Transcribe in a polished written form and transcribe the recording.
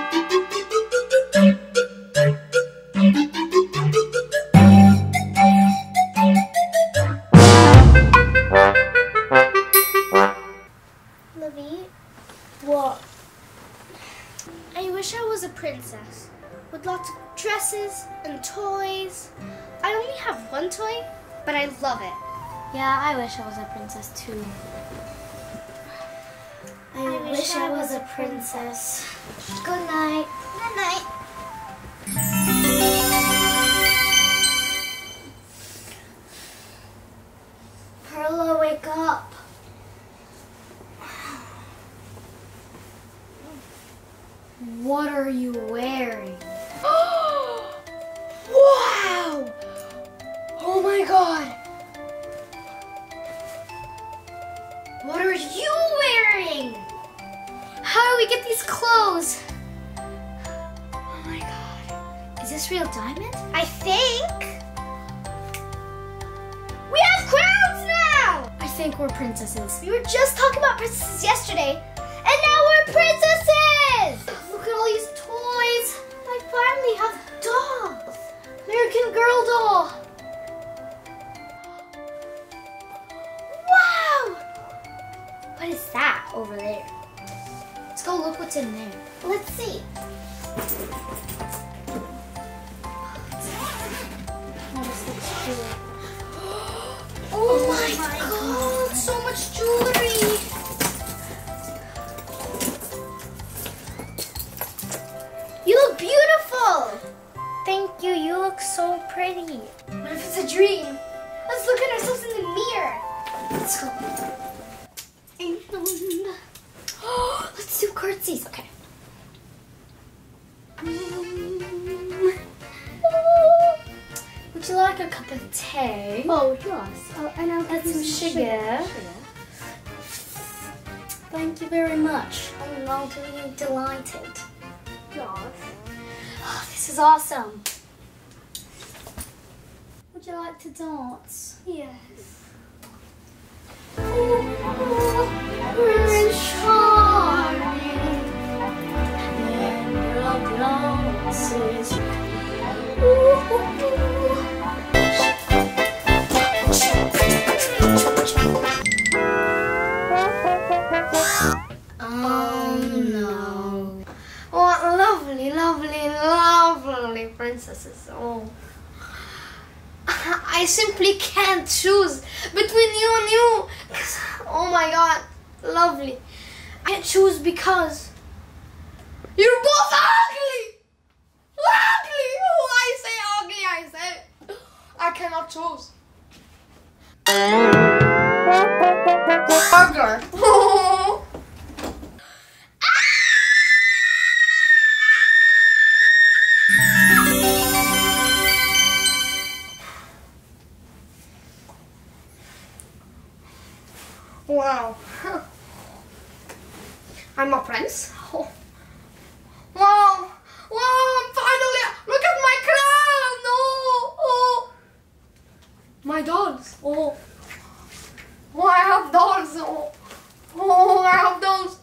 Livy, what? I wish I was a princess with lots of dresses and toys. I only have one toy, but I love it. Yeah, I wish I was a princess too. I wish I was a princess. Good night. Good night. Perla, wake up. What are you wearing? Wow! Oh my god! What are you wearing? How do we get these clothes? Oh my god. Is this real diamond? I think we have crowns now! I think we're princesses. We were just talking about princesses yesterday, and now we're princesses! Look at all these toys. I finally have dolls. American Girl doll. Wow! What is that over there? Let's go look what's in there. Let's see. Oh, this looks cool. Oh my god, so much jewelry. You look beautiful. Thank you. You look so pretty. What if it's a dream? Let's look at ourselves in the mirror. Let's go. And let's do curtsies. Okay. Would you like a cup of tea? Oh, yes. And I'll get some sugar. Thank you very much. I'm really delighted. Yes. Oh, this is awesome. Would you like to dance? Yes. Prince Charming. And the dances. Oh no. What lovely, lovely, lovely princesses. Oh. I simply can't choose between you and you. Oh my god, lovely. I can't choose because you're both ugly. Ugly. Oh, I say ugly, I say. I cannot choose. Burger. Wow. I'm a prince. Oh. Wow. Wow, finally. Look at my crown. Oh. My dolls. Oh. Oh, I have dolls. Oh. Oh, I have dolls.